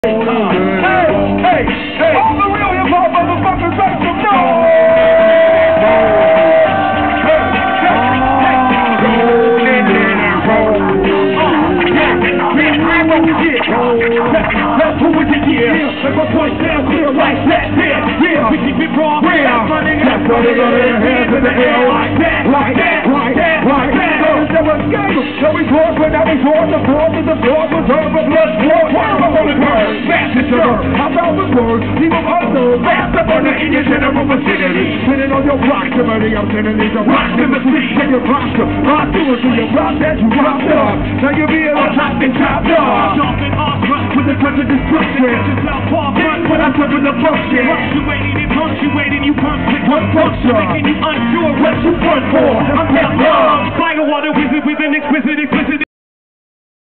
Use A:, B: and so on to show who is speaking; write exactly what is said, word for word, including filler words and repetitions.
A: Hey, hey, hey, all the real hip hop motherfuckers make some noise! That's who we did here. Let my voice sound clear like that. Yeah, yeah, we keep it raw. That's running out. That's running out of their hands in the air like that, like that, like that, like that. There was game. So we fought, but now we fought. The fourth is the fourth was over. Blood sport. Word up on the bird. Fast as sure. I thought was words. Leave them under. Fast up on the in your general vicinity. Sitting on your proximity. I'm sending these to proximity. Take your roster. I do it to your rock that you rocked up. Now you be on top and chopped up. Jumping off front with the touch of destruction. Just out far front when I'm serving the function. Punctuating and punctuating. You punch with one puncture. Making you unsure what you run for. I'm that love. Fire water wizard with an exquisite, explicit.